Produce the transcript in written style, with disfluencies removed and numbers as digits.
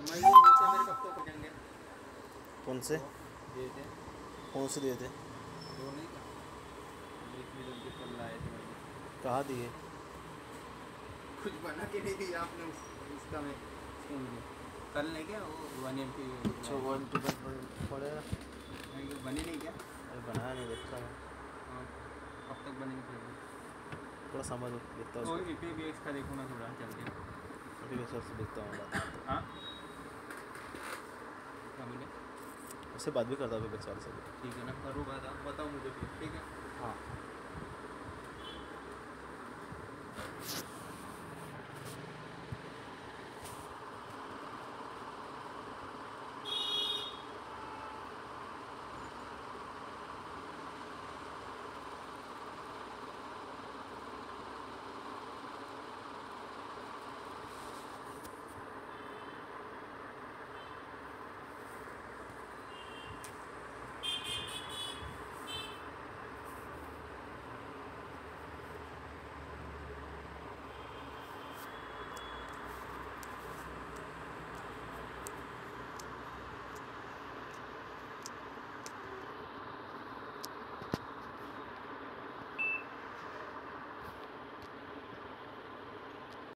मेरे कब तक कटेंगे? कौन से? दिए थे कौन से दिए थे? दो नहीं क्या? एक मिनट के कल लाए थे मैंने। कहाँ दिए? कुछ बना के नहीं दिया आपने उसका में उसको मुझे कल नहीं क्या वो 1 MP अच्छा 1 2 पड़ेगा। बने नहीं क्या? अरे बनाया नहीं, देखता हूँ। हाँ, कब तक बनेंगे फिर? थोड़ा समझ देखता हूँ तो उसको। IPBX का देखो ना थोड़ा जल्दी। अभी के हिसाब से देखता हूँ, बात करता हाँ क्या बोले? हूँ उससे, बात भी करता हूँ विवेक सर से भी। ठीक है ना, करो बात, आप बताओ मुझे फिर, ठीक है। हाँ।